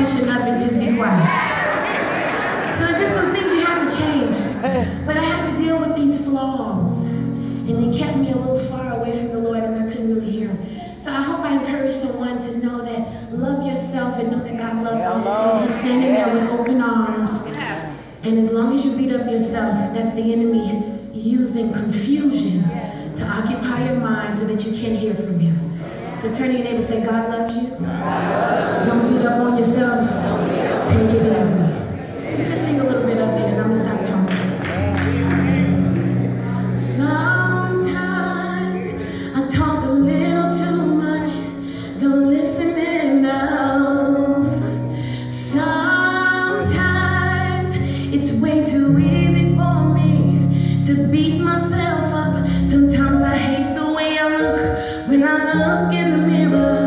shut up and just be quiet. So it's just some things you have to change. But I had to deal with these flaws. And they kept me a little far away from the Lord and I couldn't really hear him. So I hope I encourage someone to know that love yourself and know that God loves you. And he's standing there with open arms. And as long as you beat up yourself, that's the enemy using confusion to occupy your mind so that you can't hear from him. So turn to your neighbor and say, God loves you. Don't beat up on yourself. Take it easy. Just sing a little bit of it and I'm going to stop talking. Sometimes I talk a little too much. Don't listen enough. Sometimes it's way too easy for me to beat myself up. Sometimes I hate the way I look when I look in the mirror.